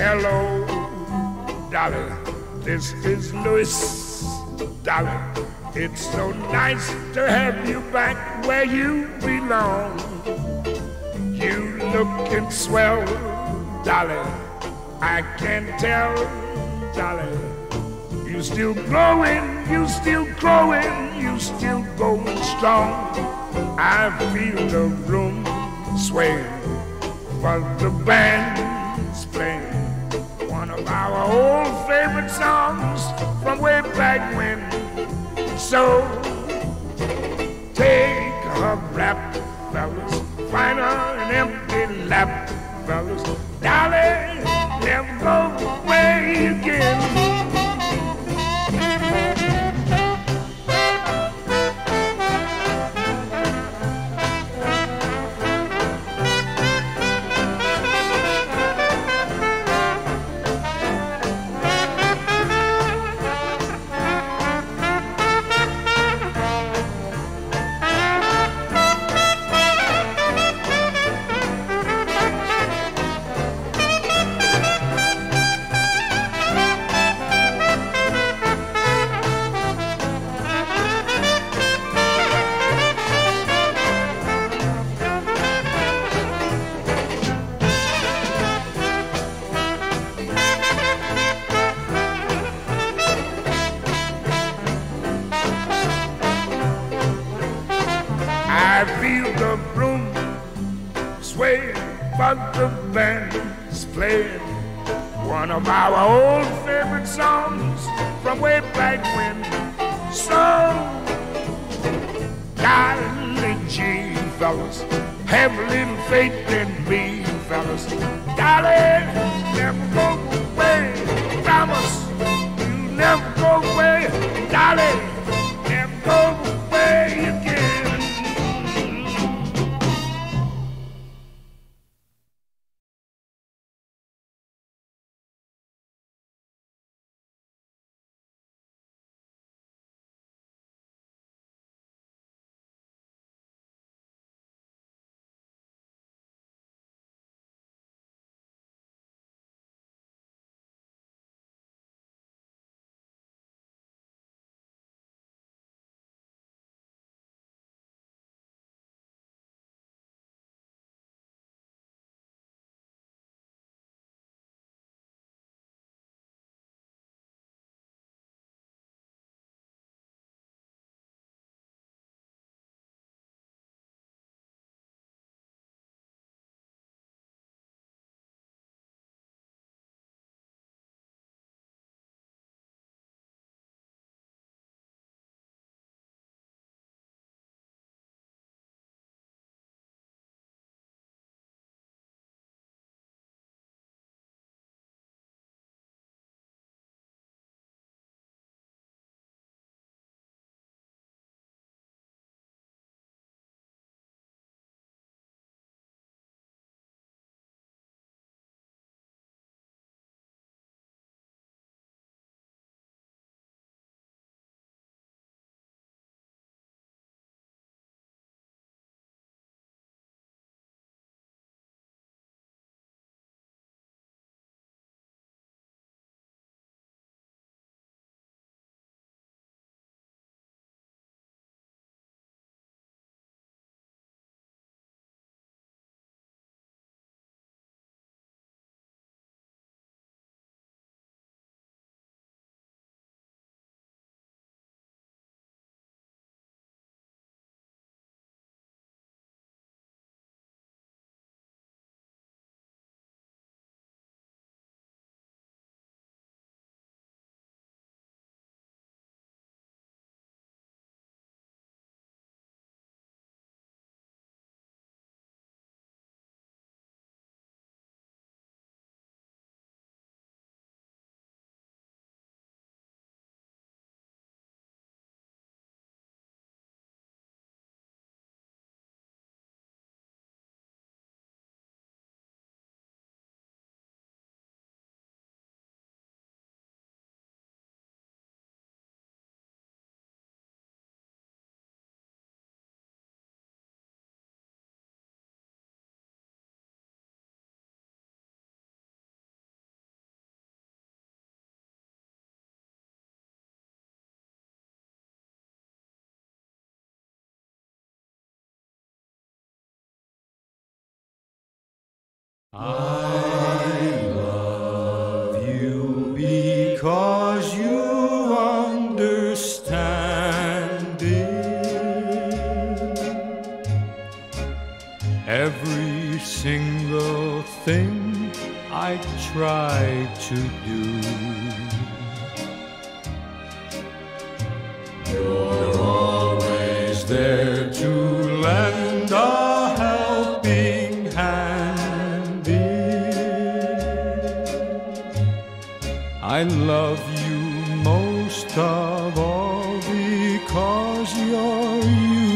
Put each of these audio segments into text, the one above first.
Hello, Dolly, this is Louis. Dolly, it's so nice to have you back where you belong. You lookin' swell, Dolly, I can tell, Dolly. You still growing, you still growing, you still going strong. I feel the room swaying, but the band's playing one of our old favorite songs from way back when. So take a rap, fellas, find her an empty lap, fellas. Dolly, never go away again. I feel the room sway, but the band's playing one of our old favorite songs from way back when. So, golly gee, fellas, have a little faith in me, fellas. Dolly, never go away, promise you never go away. Dolly, never go away again. I love you because you understand it. Every single thing I try to do, you're always there to lend a helping hand in. I love you most of all because you're you.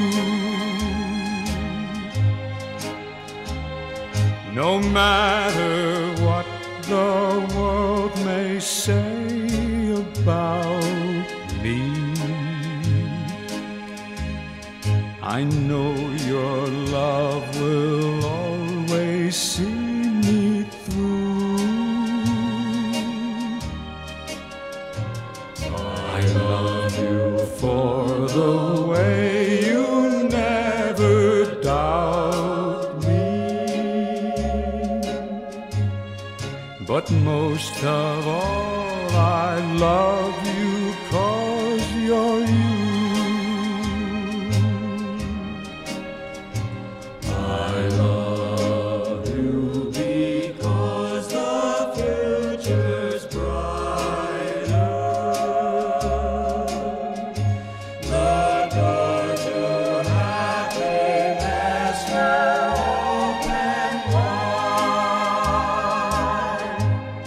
No matter what the world may say about me, I know your love will always see me through. I love you for the way you never doubt me, but most of all I love you 'cause you're you. I love you because the future's brighter. The door to happiness will open wide.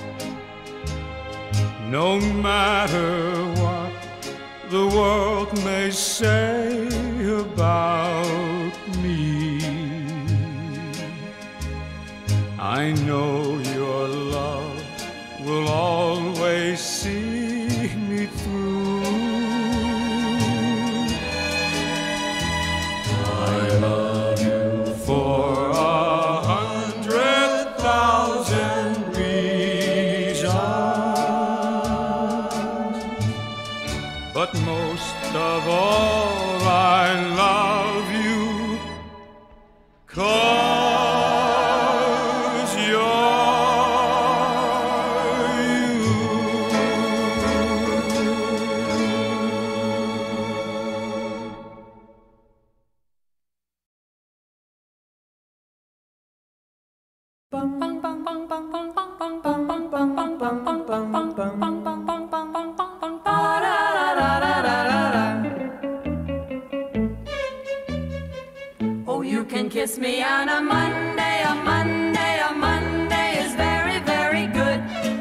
No matter what the world may say about me, I know your love will always see me through. I love you for 100,000 reasons, but most of all I love you 'cause you're you. Oh, you can kiss me on a Monday, a Monday, a Monday is very, very good.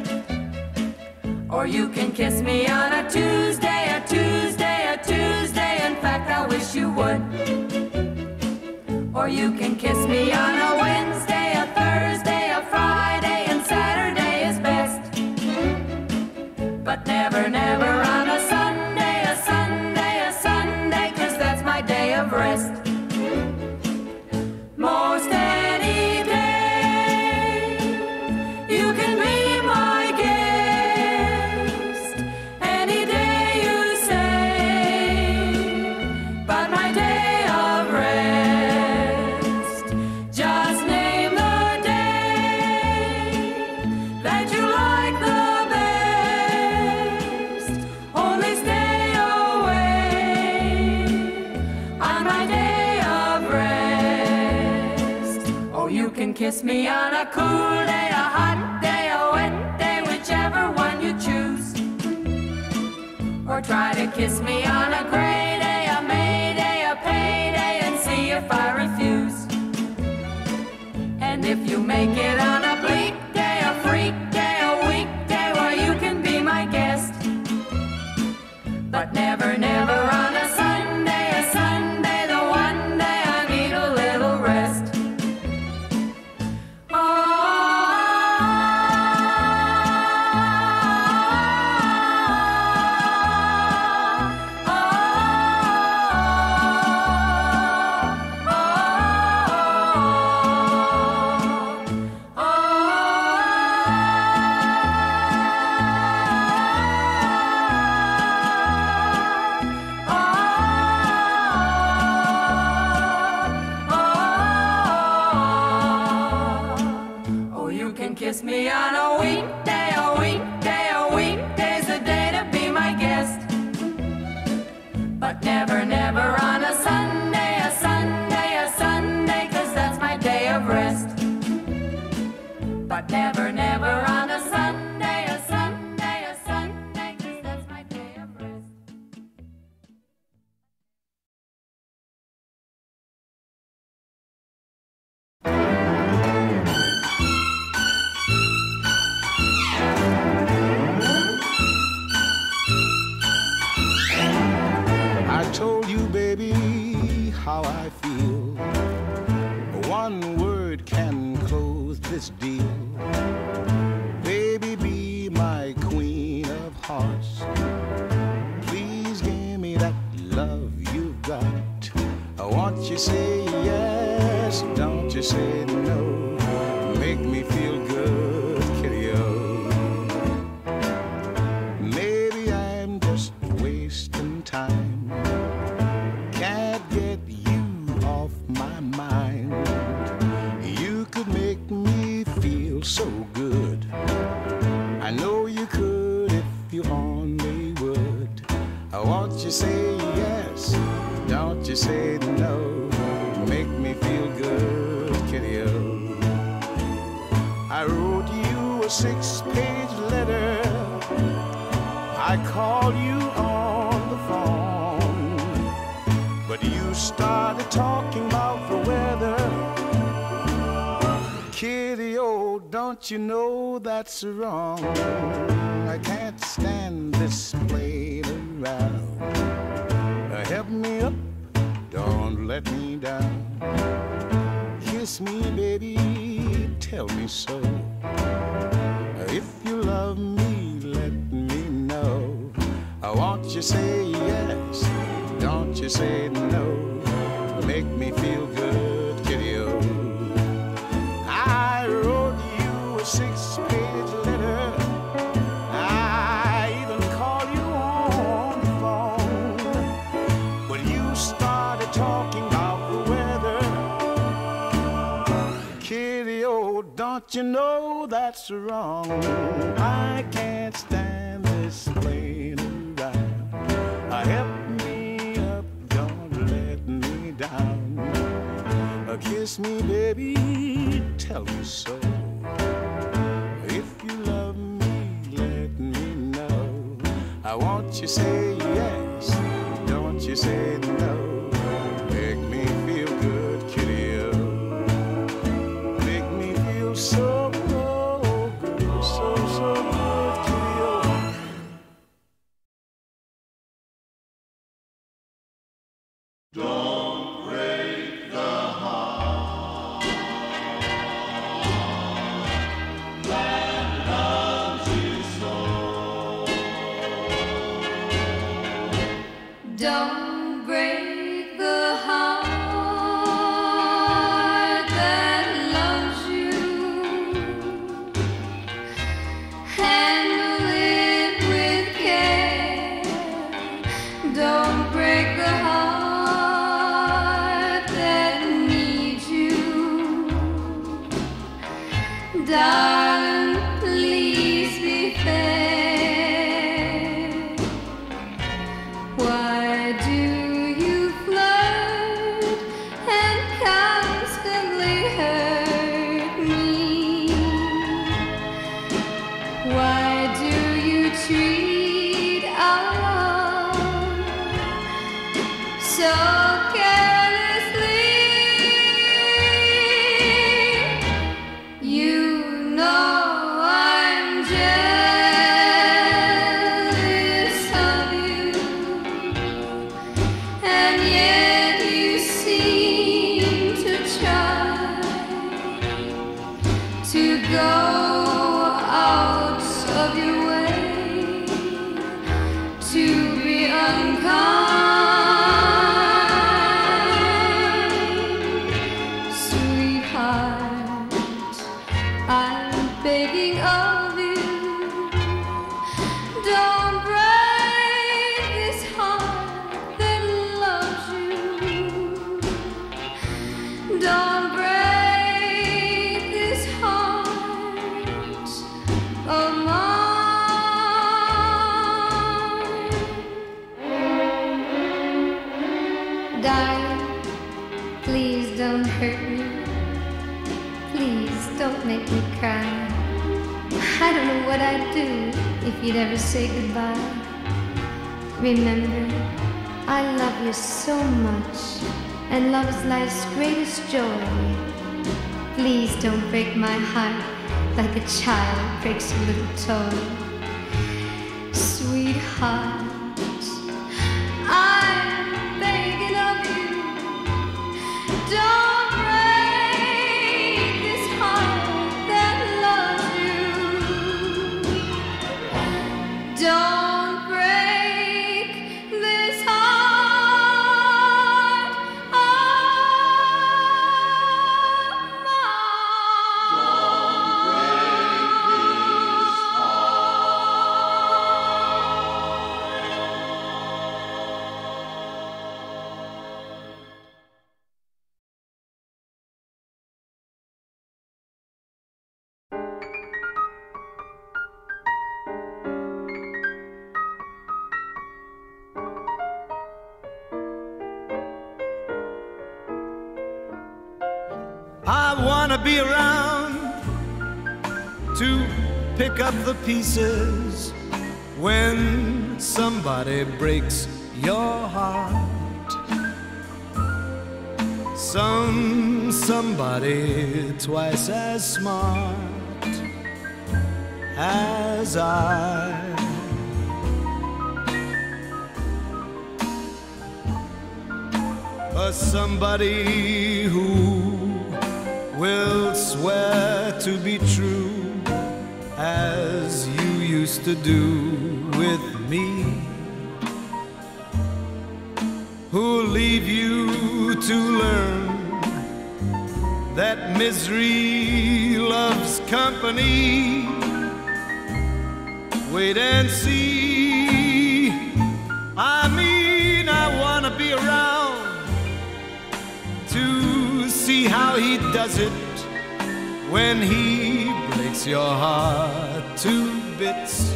Or you can kiss me on a Tuesday, a Tuesday, a Tuesday, in fact I wish you would. Or you can kiss me on a Wednesday, a Thursday, a Friday, and Saturday is best. But never, never on a Sunday, a Sunday, a Sunday, 'cause that's my day of rest. Most any day you can be my guest, any day you say, but my day of rest. Just name the day that you like the best. Only stay away on my day of rest. Oh, you can kiss me on a cool day, a hot day, a wet day, whichever one you choose. Or try to kiss me on a gray day, a May day, a payday, and see if I refuse. And if you make it on a bleak day, a freak day, a weekday, well, you can be my guest. But never, never on a Sunday, a Sunday, the one day I need a little rest. Oh, how I feel. One word can close this deal. Baby, be my queen of hearts. Please give me that love you've got. I want you to say yes, don't you say no. Make me feel good, kitty-o. Maybe I'm just wasting time. Can't get you off my mind. You could make me feel so good. I know you could if you only would. I want you to say yes, don't you say no. Make me feel good, kitty-o. I wrote you a 6-page letter. I called you on the phone, but you started talking about the weather. Kitty-o, don't you know that's wrong? I can't stand this playing around. Help me up, don't let me down. Kiss me, baby, tell me so. If you love me, let me know. I want you to say yes, don't you say no. Make me feel good, kitty-o. I wrote you a 6-page letter. I even called you on the phone, but you started talking about the weather. Kitty-o, don't you know that's wrong? I can't stand this playing around. Help me up, don't let me down. Kiss me, baby, tell me so. If you love me, let me know. I want you to say yes, don't you say no. Make me feel good, kitty-o. Make me feel so good, so good, kitty-o. Don't break the heart that loves you so. Don't break the heart that loves you. Handle it with care. Don't break the heart that needs you. Darling, please be fair. Why do you flirt and constantly hurt me? Why do you treat our love so carelessly? You know I'm jealous of you, and yet you seem to try to go out of your way to be unkind. Sweetheart, I'm begging of you, don't break this heart that loves you. Don't break this heart of mine. Darling, please don't hurt me. Please don't make me cry. I don't know what I'd do if you'd ever say goodbye. Remember, I love you so much, and love is life's greatest joy. Please don't break my heart like a child breaks a little toy. Sweetheart, I'm begging of you, wanna be around to pick up the pieces when somebody breaks your heart. Somebody twice as smart as I. Somebody who will swear to be true as you used to do with me, who'll leave you to learn that misery loves company. Wait and see. I mean, I wanna be around to see how he does it when he breaks your heart to bits.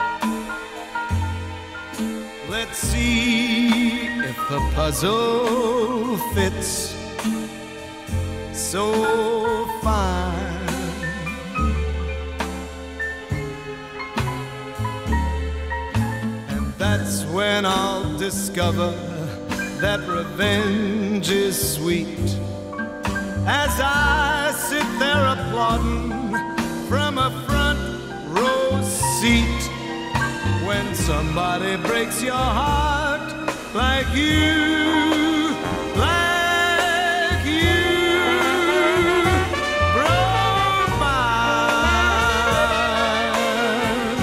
Let's see if the puzzle fits so fine. And that's when I'll discover that revenge is sweet, as I sit there applauding from a front row seat. When somebody breaks your heart like you, like you broke mine.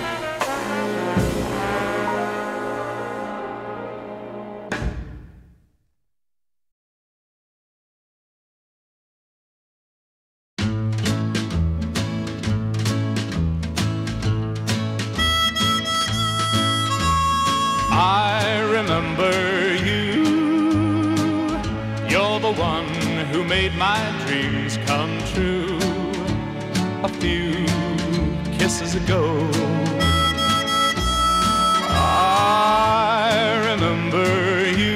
I remember you. You're the one who made my dreams come true a few kisses ago. I remember you.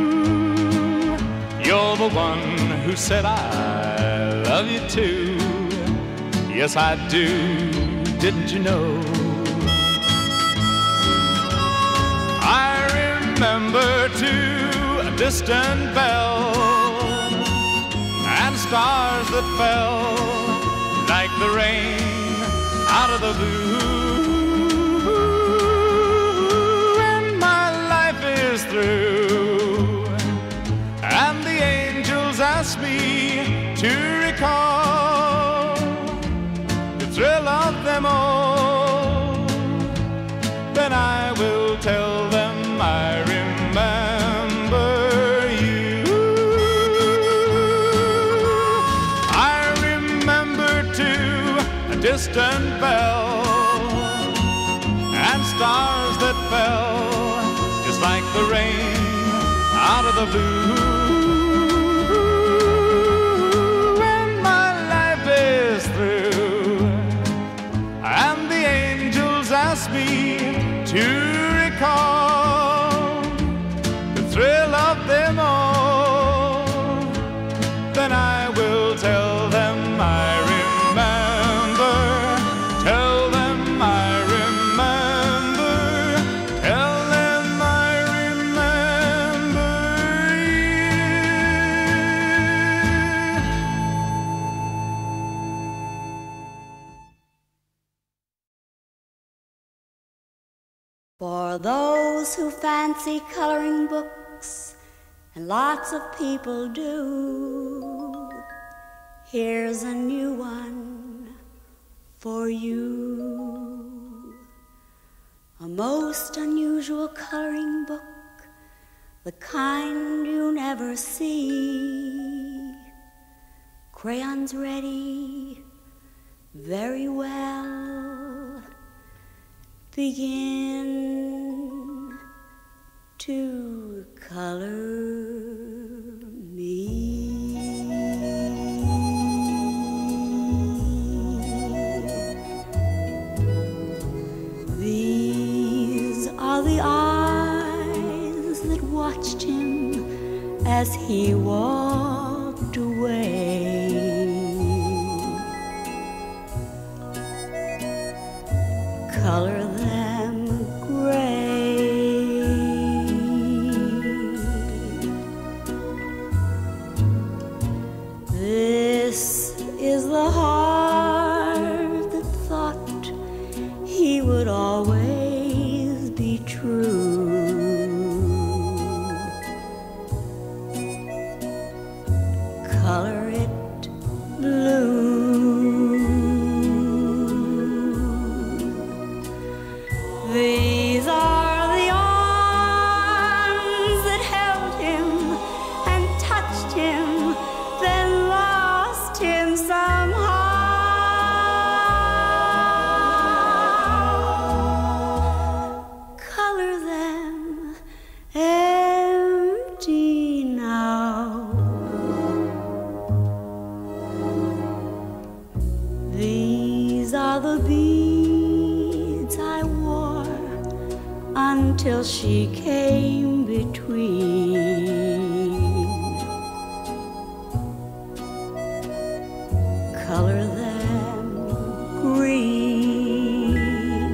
You're the one who said I love you too. Yes, I do. Didn't you know? Remember too a distant bell and stars that fell like the rain out of the blue. And my life is through, and the angels ask me to recall the thrill of them all. Then I will tell them I remember you. I remember too a distant bell and stars that fell just like the rain out of the blue. When my life is through and the angels ask me to recall the thrill of them all, then I will tell them I remember, tell them I remember, tell them I remember you. For those who fancy coloring books, and lots of people do, here's a new one for you. A most unusual coloring book, the kind you never see. Crayons ready, very well. Begin to color me. These are the eyes that watched him as he walked away. color them gray. This is the heart that thought he would always be true. Color it blue. These are the arms that held him and touched him, then lost him somehow. Color them empty now. These are the beads I wore until she came between. Color them green.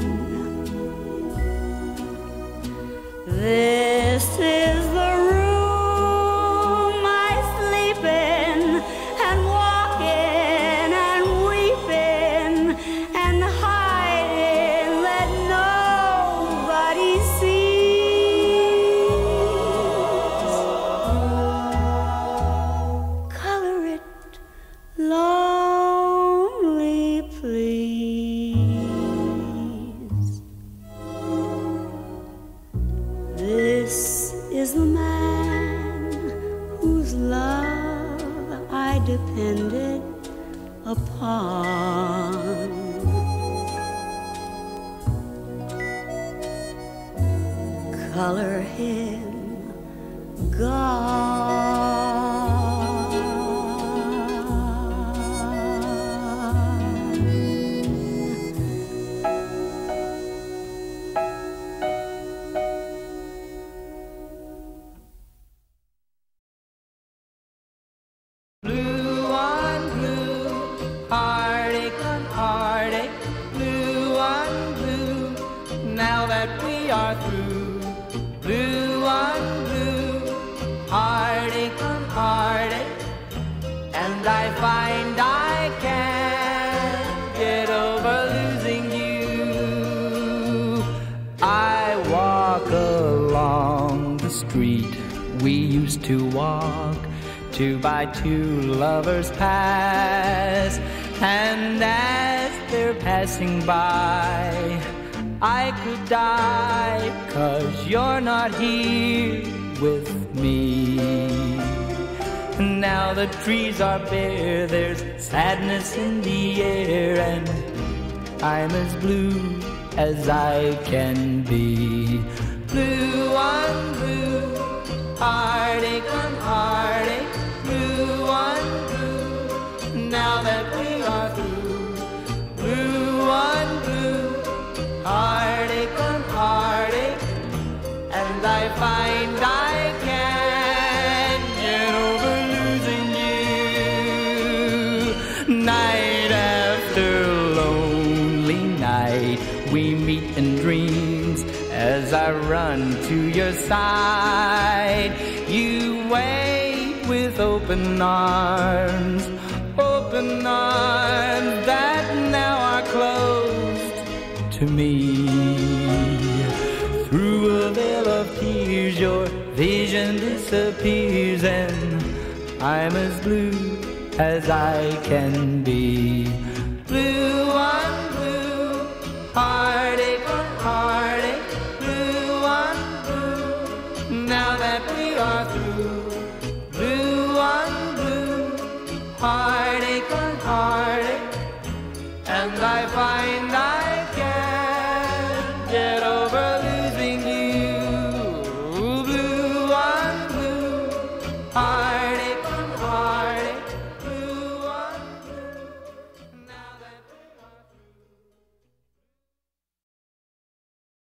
This is the room I sleep in and walk in and weep in and hide in that nobody sees. Color it lonely, please. This is the man whose love I depended upon. Color him Blue on blue, heartache on heartache, blue on blue, now that we are through. Blue on blue, heartache on heartache, and I find I can't get over losing you. I walk along the street we used to walk, 2 by 2 lovers pass, and as they're passing by, I could die, 'cause you're not here with me. Now the trees are bare, there's sadness in the air, and I'm as blue as I can be. Blue on blue, heartache on heartache, blue on blue, now that we are through. Blue on blue, heartache on heartache, and I find I can't get over losing you. Night after lonely night, we meet in dreams as I run to your side. You wait with open arms that now are closed to me. Through a veil of tears, your vision disappears, and I'm as blue as I can be. Blue on blue, heartache on heartache, blue on blue, now that we are through. Blue on blue, heartache on heartache, and I find I can't get over losing you. Blue on blue, heartache on heartache, blue on blue, now that we are through.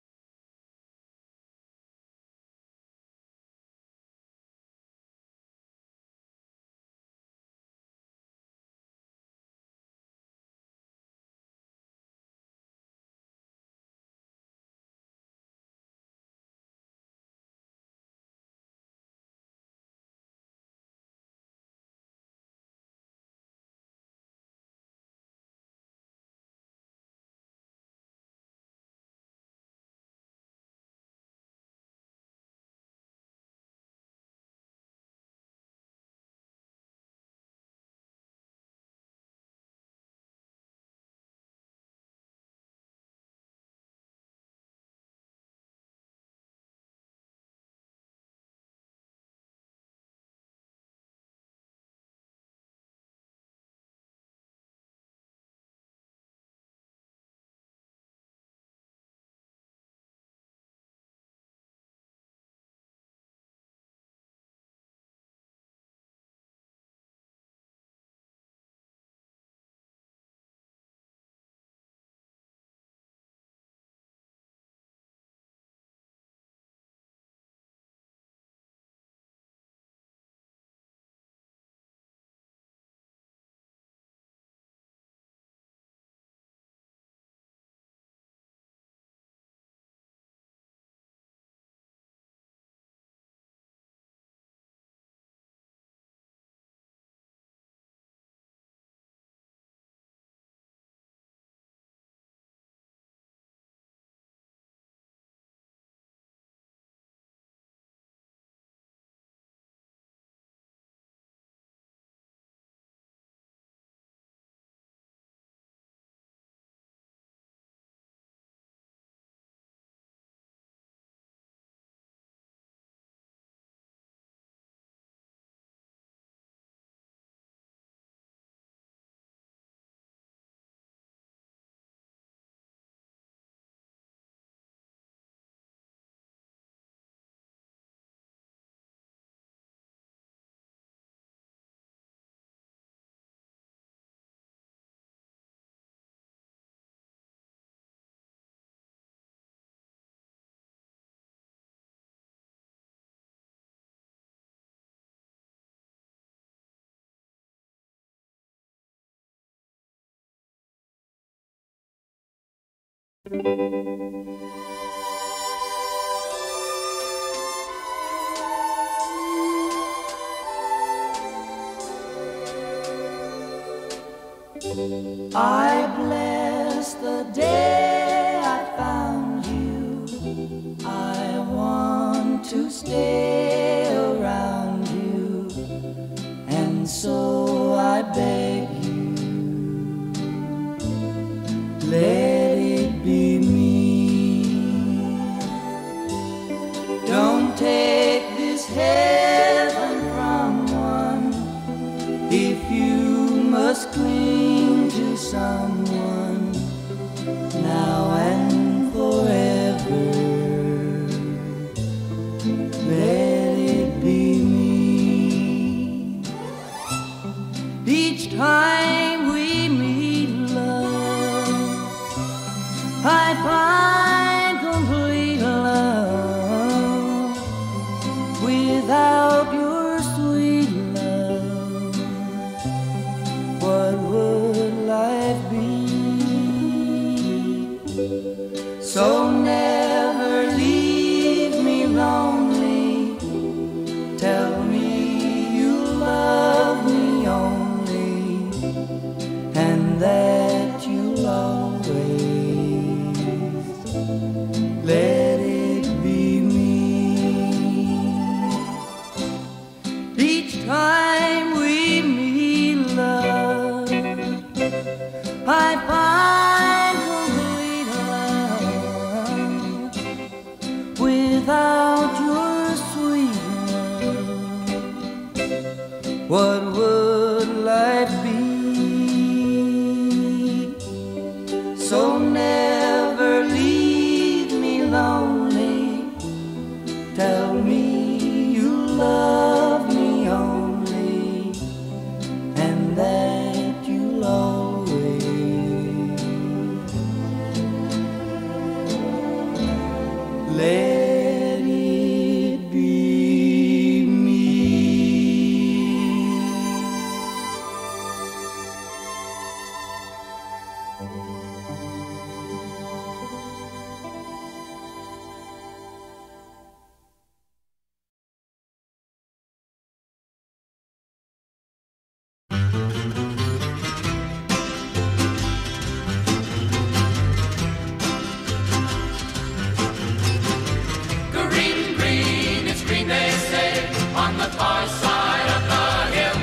I bless the day I found you. I want to stay around you, and so I beg you, let it be me. Don't take this heaven from one if you must cling to someone now and forever. Let it be me. Each time we meet, love, I find complete love without your sweet love. What would life be? So never leave me lonely. Tell me you love me only, and that you'll always let it be me. Each time we meet, love, I find complete love without your sweet love. What would life be? So never leave me lonely. Tell me you love me only, and that you'll always let it be me. Green, green, it's green, they say, on the far side of the hill.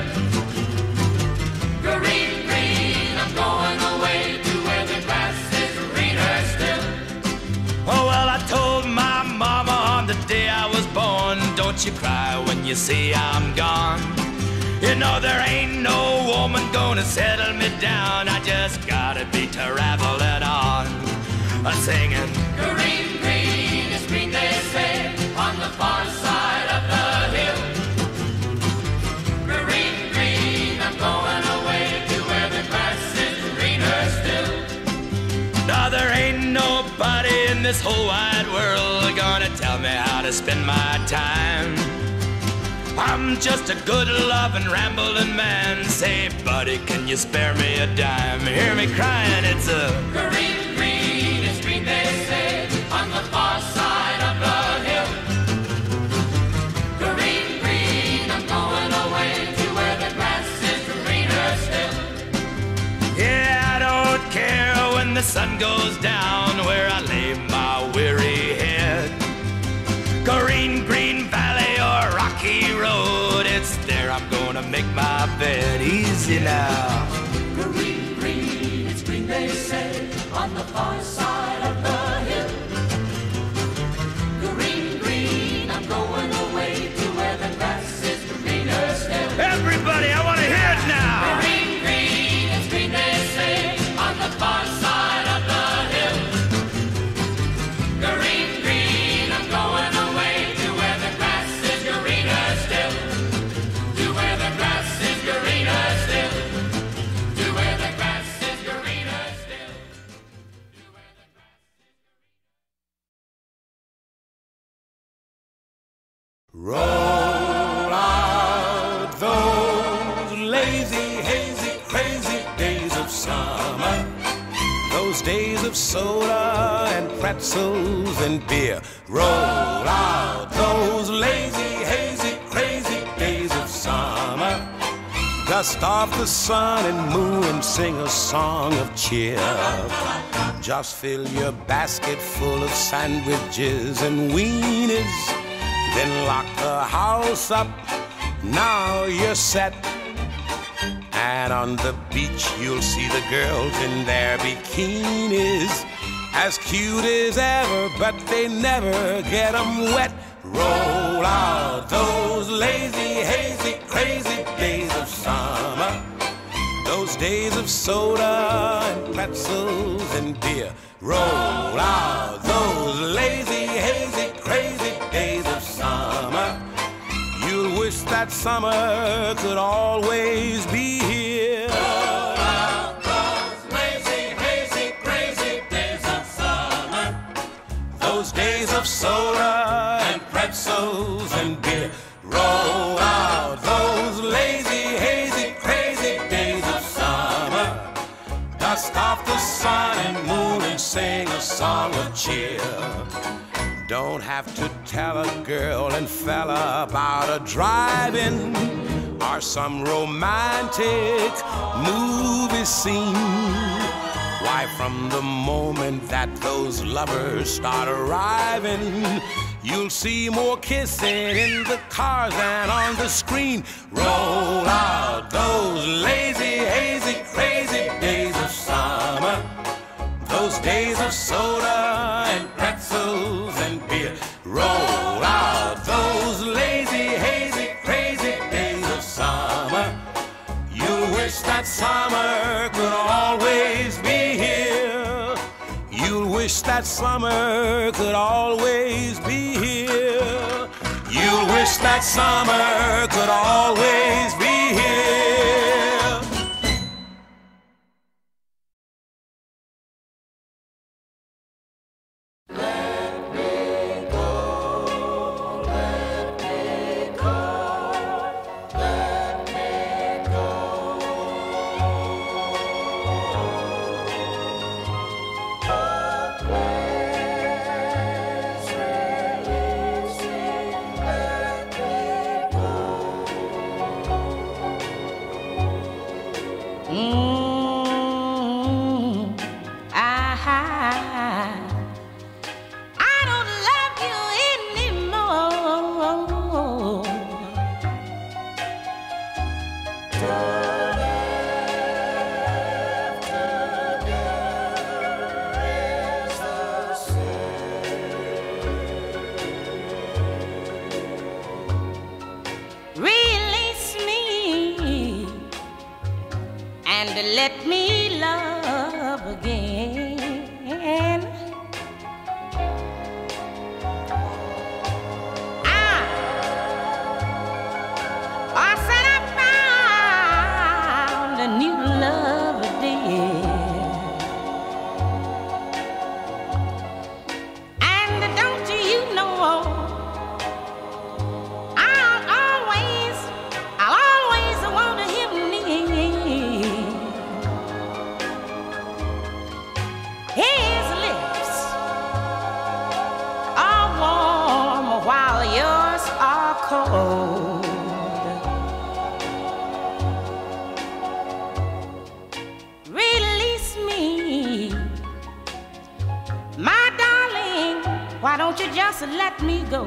Green, green, I'm going away to where the grass is greener still. Oh, well, I told my mama on the day I was born, don't you cry when you see I'm gone. You know there ain't no woman gonna settle me down. I just gotta be traveling on, singing. Green, green, it's green, they say, on the far side of the hill. Green, green, I'm going away to where the grass is greener still. Now there ain't nobody in this whole wide world gonna tell me how to spend my time. I'm just a good loving rambling man. Say, buddy, can you spare me a dime? Hear me crying, it's a Green, green, it's green, they say, on the far side of the hill. Green, green, I'm going away to where the grass is greener still. yeah, I don't care when the sun goes down where I lay my weary head. Green, green valley or rocky road, it's there I'm gonna make my bed. Easy now. Green, green, it's green, they say, on the far side of the hill. Green, green, I'm going away to where the grass is greener still. Everybody, I wanna hear it now. Green, green, it's green, they say, on the far side of the hill. Green, green, I'm going away to where the grass is greener still. To where the grass is greener still. To where the grass is greener still. To where the grass is Roll out those lazy, hazy, crazy days of summer, those days of soda pretzels and beer. Roll out those lazy, hazy, crazy days of summer. Dust off the sun and moon and sing a song of cheer. Just fill your basket full of sandwiches and weenies, then lock the house up. Now you're set. And on the beach you'll see the girls in their bikinis, as cute as ever, but they never get 'em wet. Roll out those lazy, hazy, crazy days of summer. Those days of soda and pretzels and beer. Roll out those lazy, hazy, crazy days of summer. You'll wish that summer could always be here. Roll out those lazy, hazy, crazy days of summer. Those days of soda and pretzels and beer. Roll out those lazy, hazy, crazy days of summer. Dust off the sun and moon and sing a song of cheer. Don't have to tell a girl and fella about a drive-in or some romantic movie scene. Why, from the moment that those lovers start arriving, you'll see more kissing in the cars than on the screen. Roll out those lazy, hazy, crazy days of summer. Those days of soda and pretzels and beer. Roll out those lazy, hazy, crazy days of summer. You wish that summer could always be here. You wish that summer could always be here. You wish that summer could always be here. Let me love again. I said I found a new love dear. And don't you know, I'll always want to hear me. His lips are warm while yours are cold. Release me, my darling. Why don't you just let me go?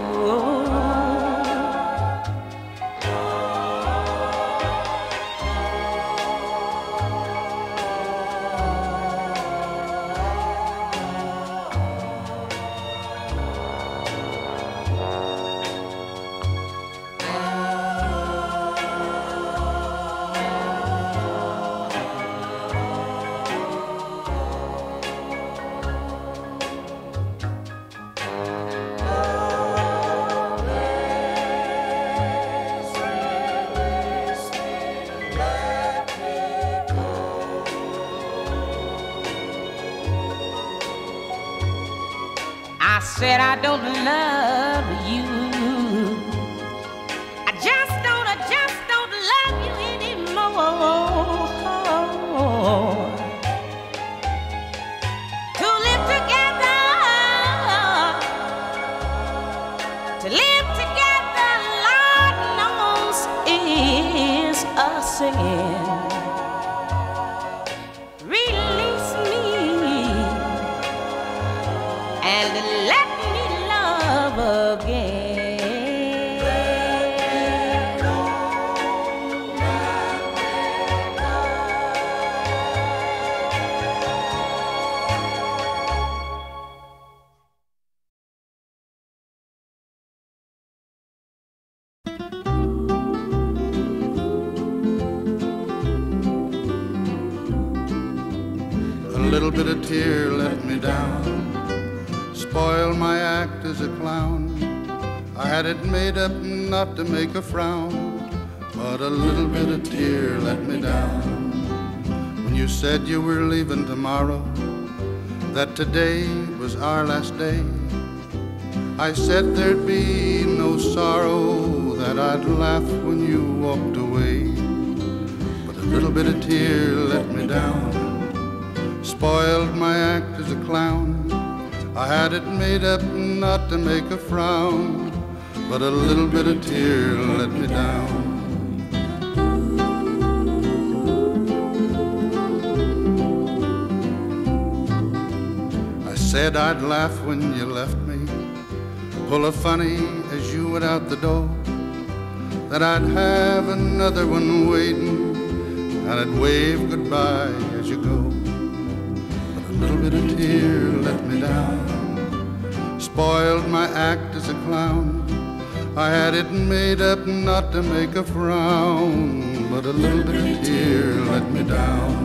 I said I don't love you. I just don't love you anymore. To live together To live together, Lord knows, is a sin. Release me and let me love again. A little bit of tear let me down, spoiled my act as a clown. I had it made up not to make a frown, but a little bit of tear let me down. When you said you were leaving tomorrow, that today was our last day, I said there'd be no sorrow, that I'd laugh when you walked away. But a little bit of tear let me down, spoiled my act as a clown. I had it made up not to make a frown, but a little bit of tear let me down. I said I'd laugh when you left me, pull a funny as you went out the door, that I'd have another one waiting, and I'd wave goodbye as you go. A little bit of tear let me down, spoiled my act as a clown. I had it made up not to make a frown, but a little bit of tear let me down.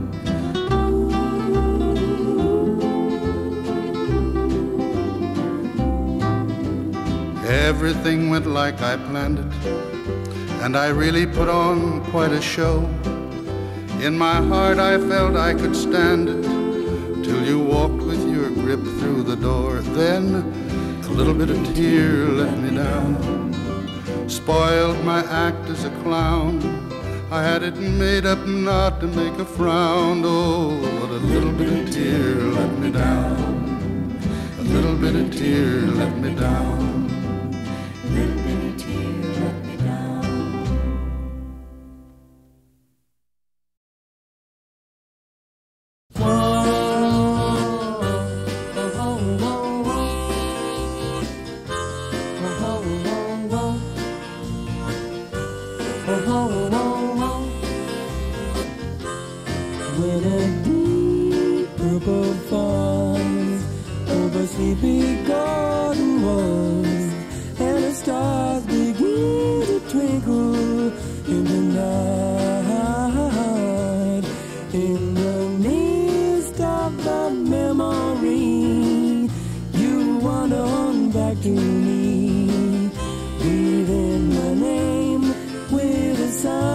Everything went like I planned it, and I really put on quite a show. In my heart I felt I could stand it, till you walked with your grip through the door. Then a little bit of tear let me down, spoiled my act as a clown. I had it made up not to make a frown. Oh, but a little bit of tear let me down, a little bit of tear let me down. Little bit of tear let me down. When a deep purple falls over sleepy garden walls, and the stars begin to twinkle in the night, in the midst of the memory, you wander on back to me, breathing my name with a sigh.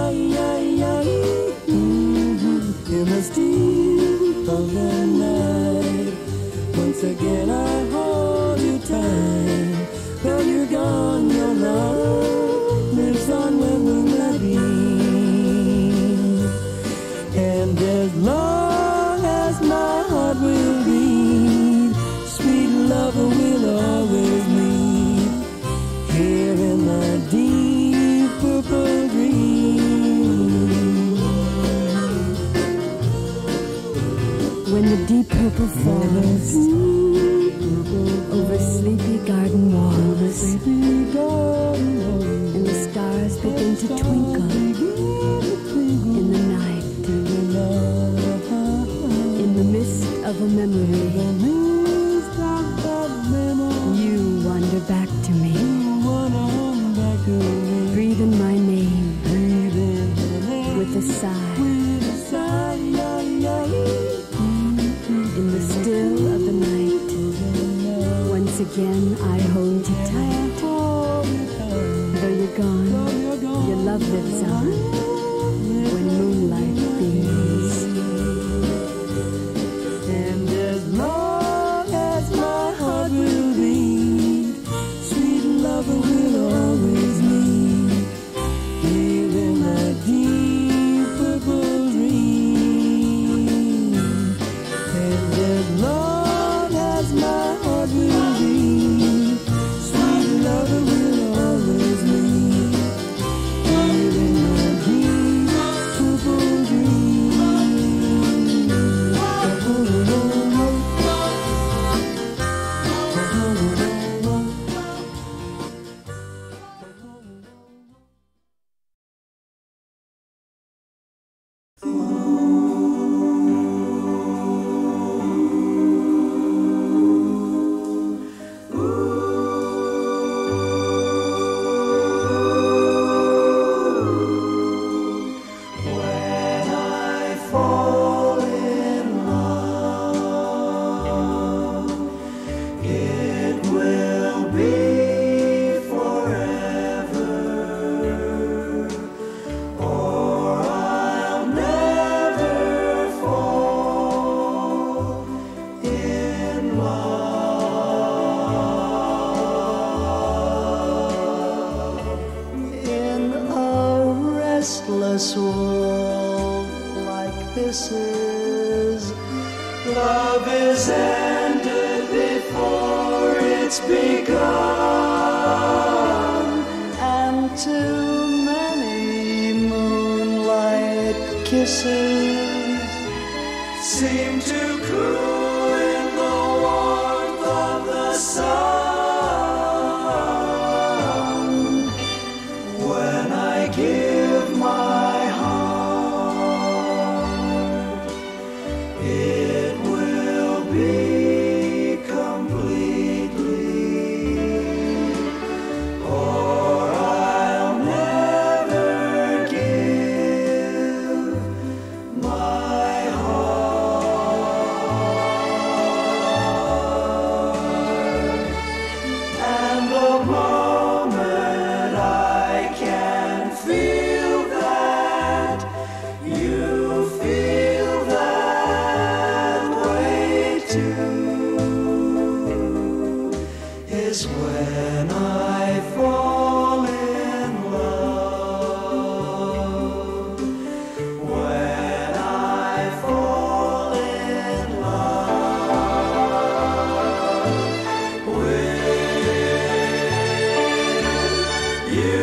In the still of the night, once again I hold you tight. Though you're gone, your love lives on when we met me. And as long as my heart will beat, sweet lover will always meet here in my deep purple dream. When the deep purple falls over sleepy garden walls, and the stars begin to twinkle in the night, in the mist of a memory, you wander back to me, breathing my name with a sigh. In the still of the night, once again I hold you tight. Though you're gone, your love lives on when moonlight beams. And as long as my heart will beat, sweet lover will always meet here in my deep purple dream. And as long as my heart will beat, sweet lover this world like this is. Love is ended before it's begun, and too many moonlight kisses seem to cool in the warmth of the sun. When I give my heart, it will be completely, or I'll never give my heart. And the moment I can feel that you feel that way too is when I fall in love. When I fall in love with you.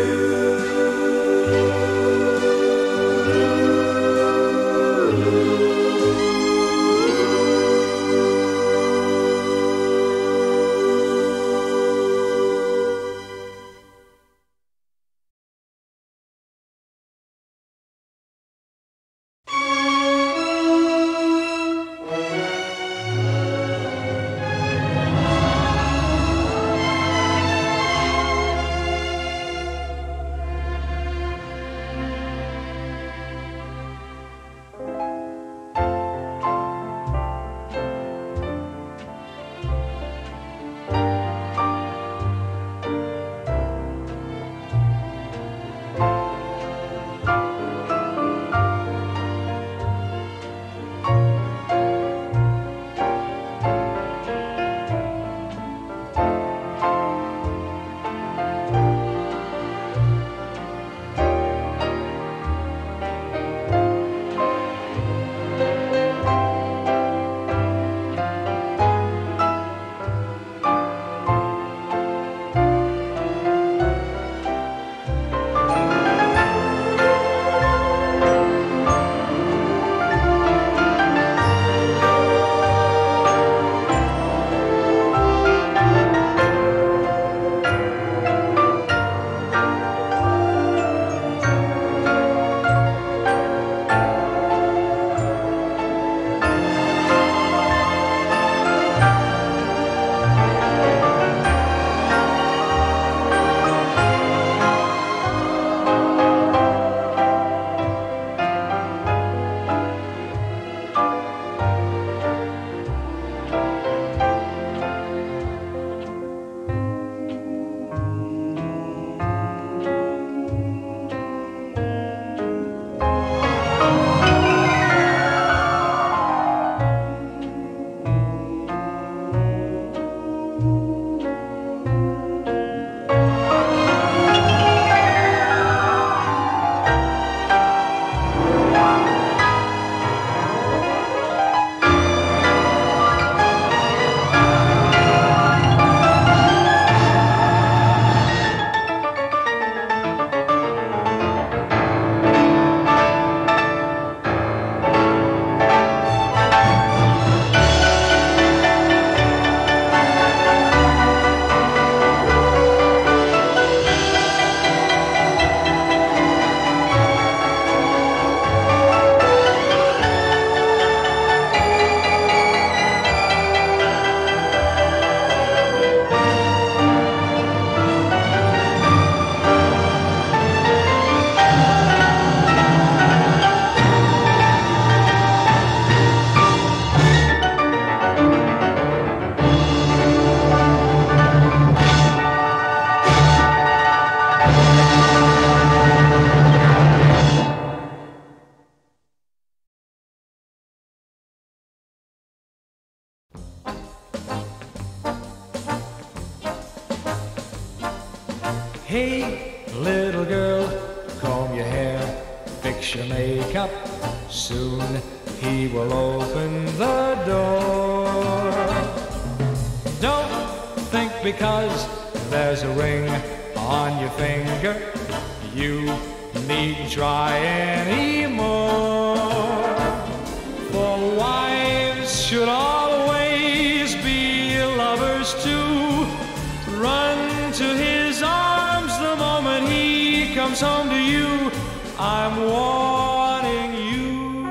Hey, little girl, comb your hair, fix fix your makeup. Soon he will open the door. Don't think because there's a ring on your finger you needn't try anymore. For wives should always be lovers too. Run to his arms the moment he comes home to you. I'm warning you.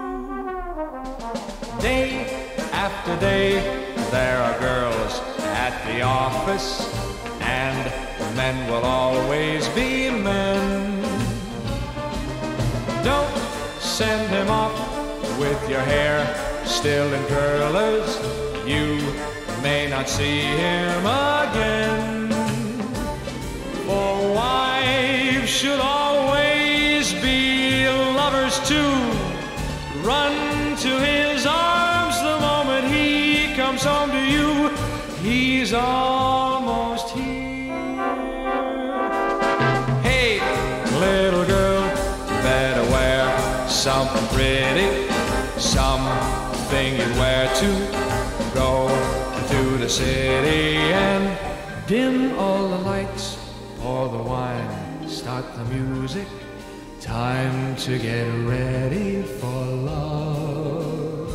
Day after day there are girls at the office, and men will always be men. Don't send him off with your hair still in curlers. You may not see him again. For wives should always be lovers too. Run to his arms the moment he comes home to you. He's almost here. Hey, little girl, better wear something pretty, something you'd wear to go to the city. And dim all the lights, pour the wine, start the music. Time to get ready for love.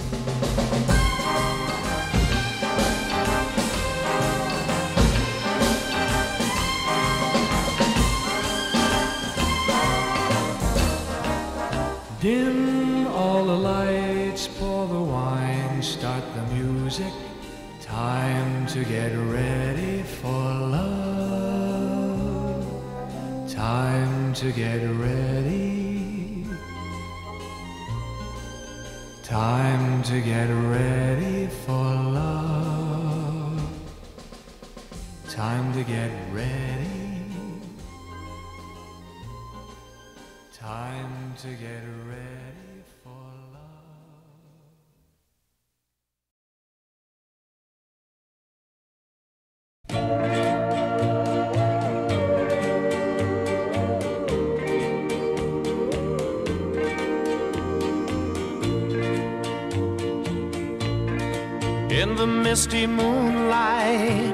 Dim all the lights, pour the wine, start the music. Time to get ready for love. Time to get ready. Time to get ready for love. Time to get ready. Time to get ready for love. In the misty moonlight,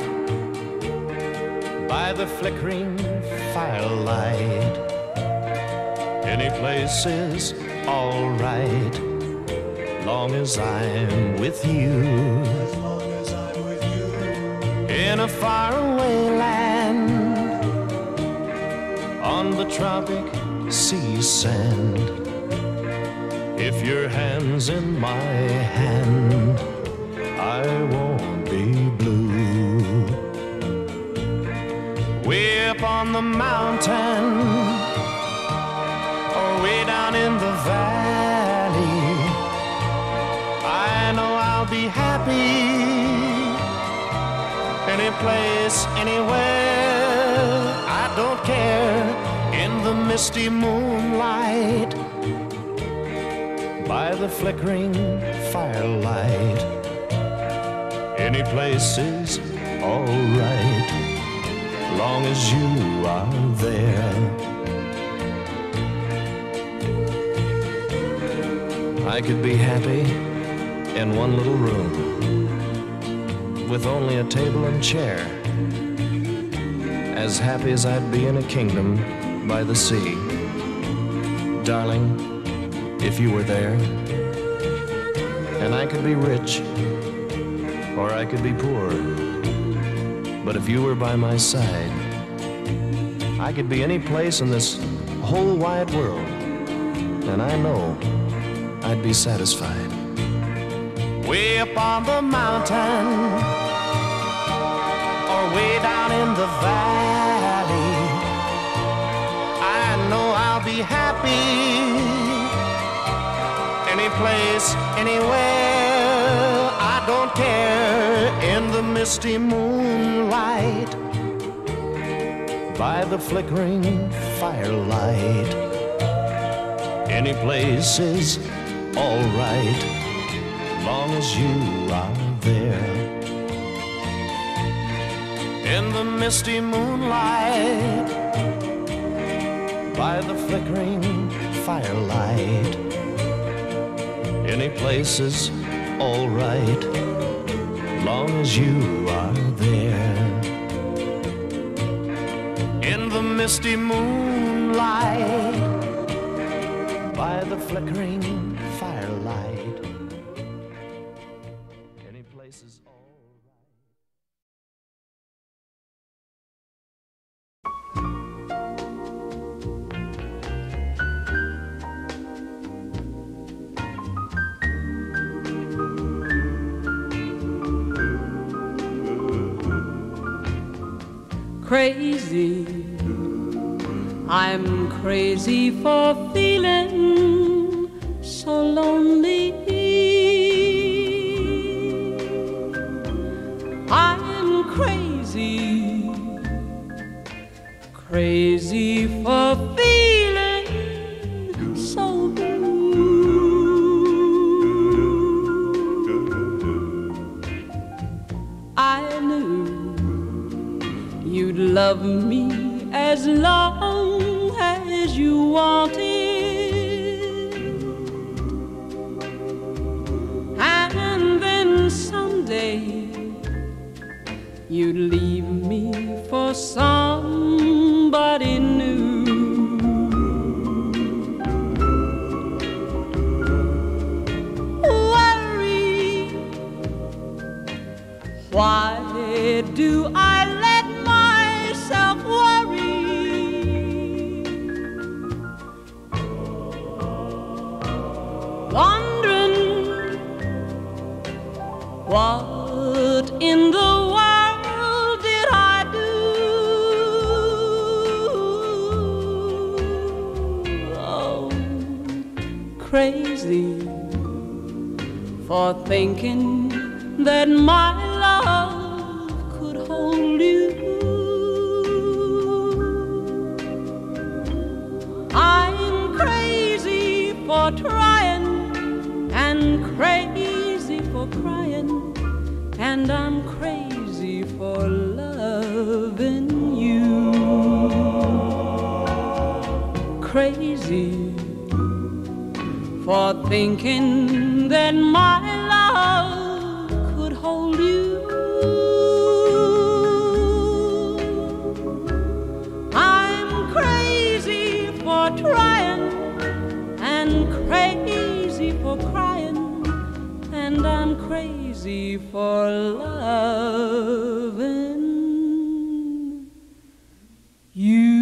by the flickering firelight, any place is all right, long as I'm with you. As long as I'm with you. In a faraway land, on the tropic sea sand, if your hand's in my hand, I won't be blue. Way up on the mountain, or way down in the valley, I know I'll be happy. Any place, anywhere, I don't care. In the misty moonlight, by the flickering firelight, any place is all right, long as you are there. I could be happy in one little room, with only a table and chair, as happy as I'd be in a kingdom by the sea. Darling, if you were there, and I could be rich, or I could be poor, but if you were by my side, I could be any place in this whole wide world, and I know I'd be satisfied. Way up on the mountain, or way down in the valley, I know I'll be happy. Any place, anywhere, I don't care. In the misty moonlight, by the flickering firelight, any place is all right, long as you are there. In the misty moonlight, by the flickering firelight. Any place is all right, long as you are there. In the misty moonlight, by the flickering firelight, any place is all crazy. I'm crazy for feeling so lonely. I'm crazy, crazy for feeling so blue. I knew you'd love me as long as you wanted, and then someday you'd leave me for somebody new. Worry, why do I let myself worry? Wondering what in the world did I do? Oh, crazy for thinking that my love could hold you. I'm crazy for trying and crazy for crying, and I'm crazy for loving you. Crazy for thinking that my love could hold you. I'm crazy for trying and crazy for crying, and I'm crazy for loving you.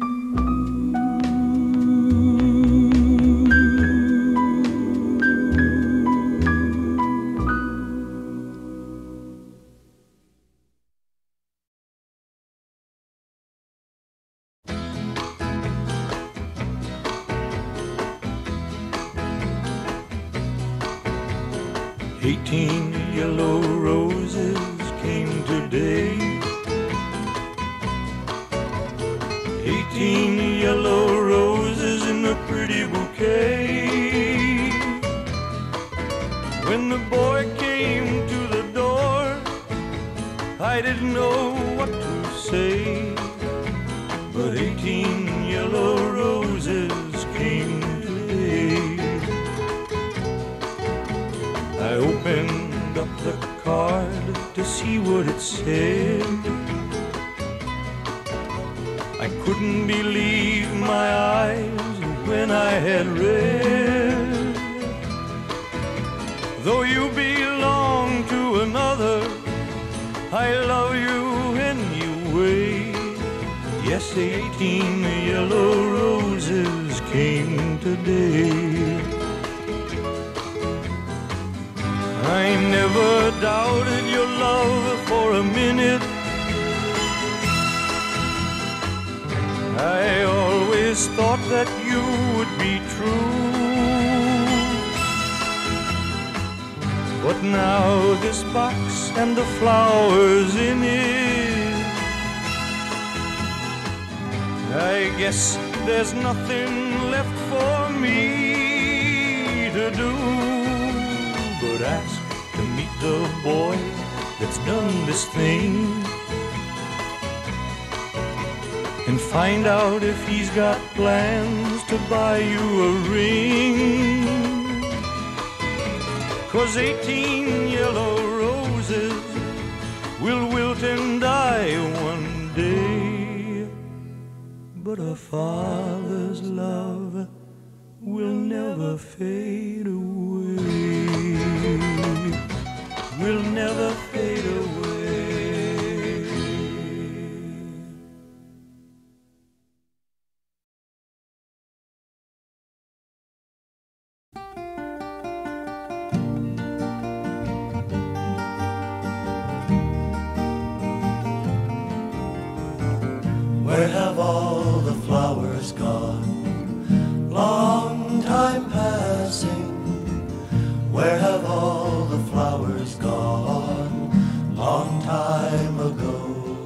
Yellow roses came today. 18 yellow roses in a pretty bouquet. When the boy came to the door, I didn't know what to say, but 18 yellow roses came today. I opened up the card to see what it said. I couldn't believe my eyes when I had read, though you belong to another, I love you anyway. Yes, 18 yellow roses came today. I never doubted your love for a minute. I always thought that you would be true. But now this box and the flowers in it, I guess there's nothing left for me to do but ask to meet the boy that's done this thing. and find out if he's got plans to buy you a ring. 'Cause 18 yellow roses will wilt and die one day, but a father's love will never fade away, will never fade away. Where have all the flowers gone? Long time passing. Where have all the flowers gone? Long time ago.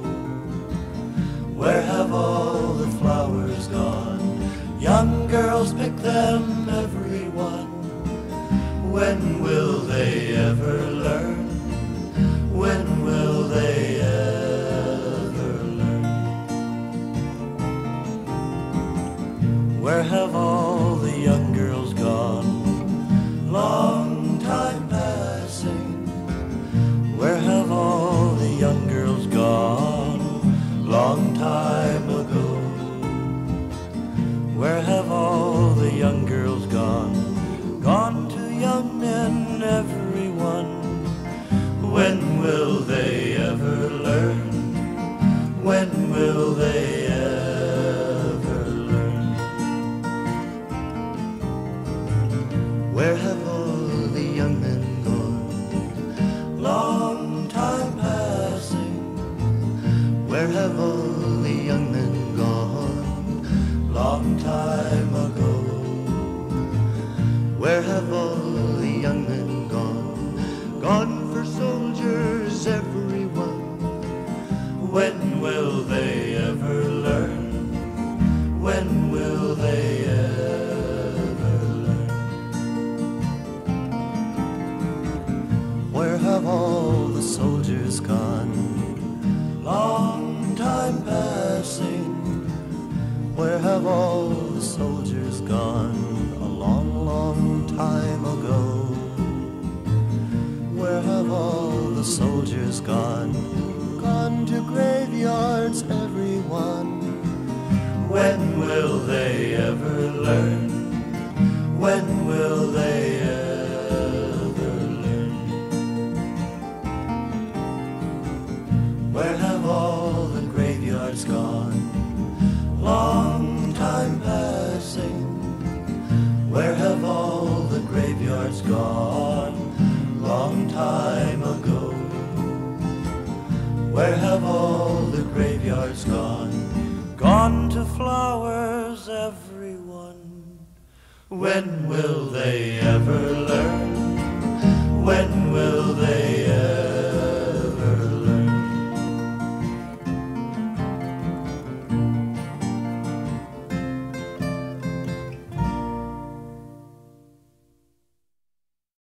Where have all the flowers gone? Young girls pick them, everyone. When will they ever learn? When will they ever learn? Where have all the young girls gone? Long time passing. Where have all the young girls gone? Long time ago. Where have all the young girls gone? Gone to young men, everyone. When will they ever learn? When will they ever learn? Where have all the young men gone? Long time passing. Where have all the young men gone? Long time ago. Where have all the young men gone? Gone for soldiers, everyone. When will they ever learn? When will they ever learn? Where have all the soldiers gone? Long time passing. Where have all the soldiers gone? A long, long time ago. Where have all the soldiers gone? Gone to graveyards, everyone. When will they ever learn? When will they ever learn? Where have all the graveyards gone? Long time passing. Where have all the graveyards gone? Long time ago. Where have all the graveyards gone? Gone to flowers, everyone. When will they ever learn? When will